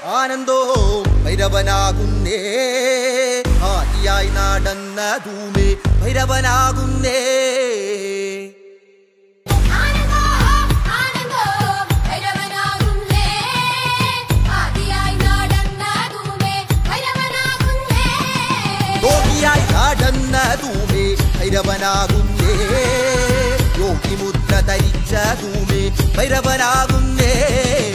ആനന്ദോ ഭൈരവനാകുന്നേ ആദിയായി നടന്നതുമേ ഭൈരവനാകുന്നേ യോഗിയായി നടന്നതുമേ ഭൈരവനാകുന്നേ യോഗിമുദ്ര ധരിച്ചതുമേ ഭൈരവനാകുന്നേ